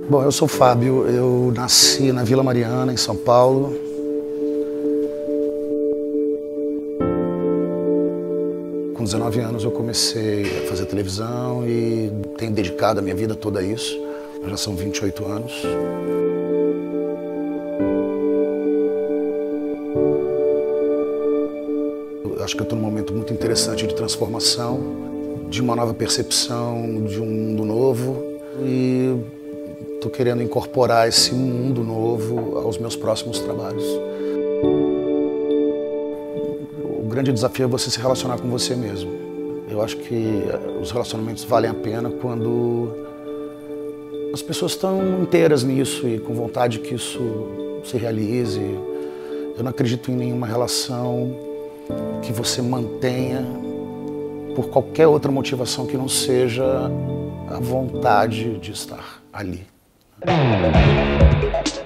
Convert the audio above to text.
Bom, eu sou o Fábio, eu nasci na Vila Mariana, em São Paulo. Com 19 anos eu comecei a fazer televisão e tenho dedicado a minha vida toda a isso. Já são 28 anos. Eu acho que eu estou num momento muito interessante de transformação, de uma nova percepção, de um mundo novo. E estou querendo incorporar esse mundo novo aos meus próximos trabalhos. O grande desafio é você se relacionar com você mesmo. Eu acho que os relacionamentos valem a pena quando as pessoas estão inteiras nisso e com vontade que isso se realize. Eu não acredito em nenhuma relação que você mantenha por qualquer outra motivação que não seja a vontade de estar ali.